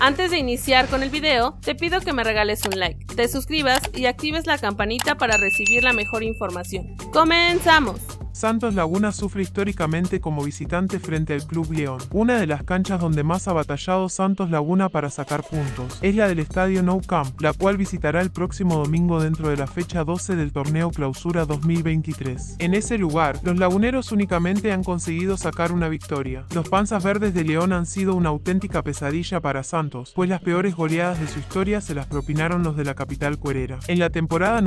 Antes de iniciar con el video, te pido que me regales un like, te suscribas y actives la campanita para recibir la mejor información. ¡Comenzamos! Santos Laguna sufre históricamente como visitante frente al Club León. Una de las canchas donde más ha batallado Santos Laguna para sacar puntos es la del estadio Nou Camp, la cual visitará el próximo domingo dentro de la fecha 12 del torneo Clausura 2023. En ese lugar, los laguneros únicamente han conseguido sacar una victoria. Los Panzas Verdes de León han sido una auténtica pesadilla para Santos, pues las peores goleadas de su historia se las propinaron los de la capital cuerera. En la temporada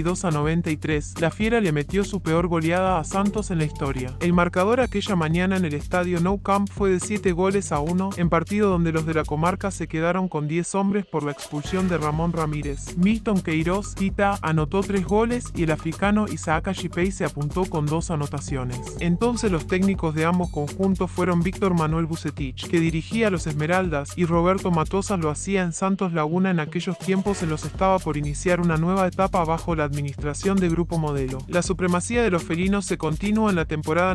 92-93, la Fiera le metió su peor goleada a Santos en la historia. El marcador aquella mañana en el estadio Nou Camp fue de 7-1 en partido donde los de la comarca se quedaron con 10 hombres por la expulsión de Ramón Ramírez. Milton Queiroz Tita anotó 3 goles y el africano Isaac Ashipei se apuntó con 2 anotaciones. Entonces los técnicos de ambos conjuntos fueron Víctor Manuel Vucetich, que dirigía a los Esmeraldas, y Roberto Matosas lo hacía en Santos Laguna. En aquellos tiempos en los estaba por iniciar una nueva etapa bajo la administración de Grupo Modelo. La supremacía de los felinos se continúa en la temporada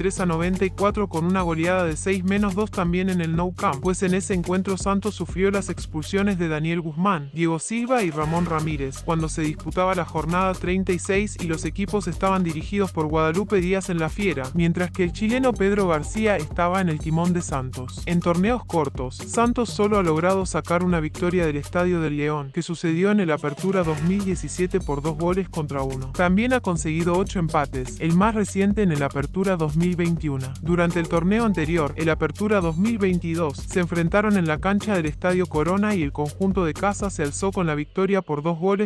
93-94 con una goleada de 6-2 también en el Nou Camp, pues en ese encuentro Santos sufrió las expulsiones de Daniel Guzmán, Diego Silva y Ramón Ramírez, cuando se disputaba la jornada 36 y los equipos estaban dirigidos por Guadalupe Díaz en la Fiera, mientras que el chileno Pedro García estaba en el timón de Santos. En torneos cortos, Santos solo ha logrado sacar una victoria del Estadio del León, que sucedió en el Apertura 2017 por 2-1. También ha conseguido 8 empates, el más reciente en el Apertura 2021. Durante el torneo anterior, el Apertura 2022, se enfrentaron en la cancha del Estadio Corona y el conjunto de casa se alzó con la victoria por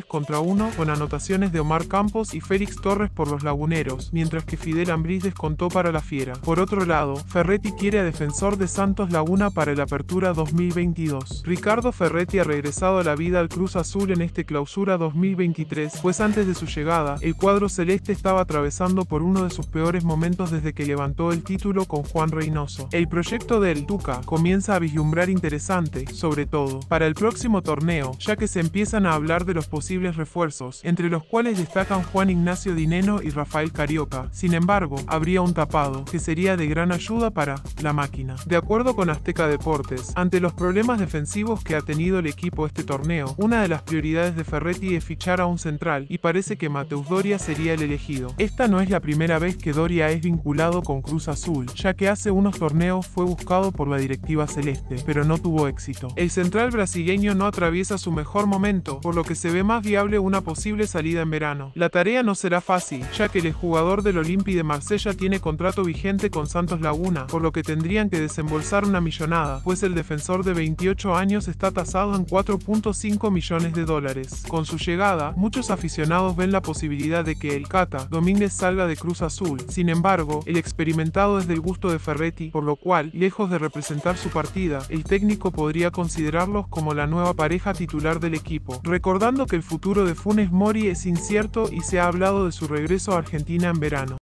2-1 con anotaciones de Omar Campos y Félix Torres por los laguneros, mientras que Fidel Ambriz descontó para la Fiera. Por otro lado, Ferretti quiere a Defensor de Santos Laguna para el Apertura 2022. Ricardo Ferretti ha regresado a la vida al Cruz Azul en este Clausura 2023, pues antes de su llegada, el cuadro celeste estaba atravesando por uno de sus peores momentos desde que levantó el título con Juan Reynoso. El proyecto del Tuca comienza a vislumbrar interesante, sobre todo para el próximo torneo, ya que se empiezan a hablar de los posibles refuerzos, entre los cuales destacan Juan Ignacio Dineno y Rafael Carioca. Sin embargo, habría un tapado, que sería de gran ayuda para la máquina. De acuerdo con Azteca Deportes, ante los problemas defensivos que ha tenido el equipo este torneo, una de las prioridades de Ferretti es fichar a un central, y parece que Mateus Doria sería el elegido. Esta no es la primera vez que Doria es vinculado con Cruz Azul, ya que hace unos torneos fue buscado por la directiva celeste, pero no tuvo éxito. El central brasileño no atraviesa su mejor momento, por lo que se ve más viable una posible salida en verano. La tarea no será fácil, ya que el jugador del Olympique de Marsella tiene contrato vigente con Santos Laguna, por lo que tendrían que desembolsar una millonada, pues el defensor de 28 años está tasado en $4.5 millones. Con su llegada, muchos aficionados ven la posibilidad de que el Cata Domínguez salga de Cruz Azul. Sin embargo, el experimentado es del gusto de Ferretti, por lo cual, lejos de representar su partida, el técnico podría considerarlos como la nueva pareja titular del equipo, recordando que el futuro de Funes Mori es incierto y se ha hablado de su regreso a Argentina en verano.